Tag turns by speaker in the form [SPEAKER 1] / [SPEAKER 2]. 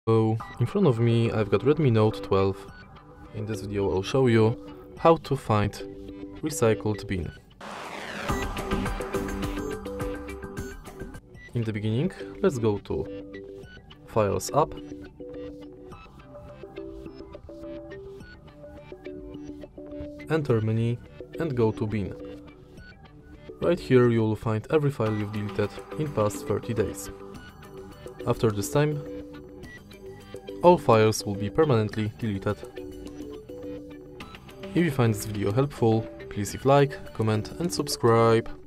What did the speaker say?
[SPEAKER 1] So, in front of me I've got Redmi Note 12. In this video I'll show you how to find recycled bin. In the beginning, let's go to Files app, enter menu and go to bin. Right here you will find every file you've deleted in past 30 days. After this time, all files will be permanently deleted. If you find this video helpful, please leave like, comment and subscribe.